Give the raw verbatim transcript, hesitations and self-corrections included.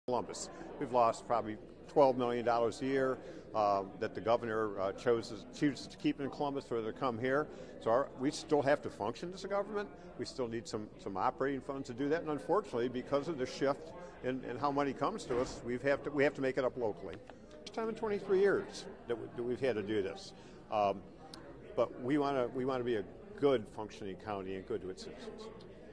Columbus. We've lost probably twelve million dollars a year uh, that the governor uh, chooses, chooses to keep in Columbus or to come here. So our, we still have to function as a government. We still need some, some operating funds to do that. And unfortunately, because of the shift in, in how money comes to us, we've have to, we have to make it up locally. First time in twenty-three years that, we, that we've had to do this. Um, but we want to we want to be a good functioning county and good to its citizens.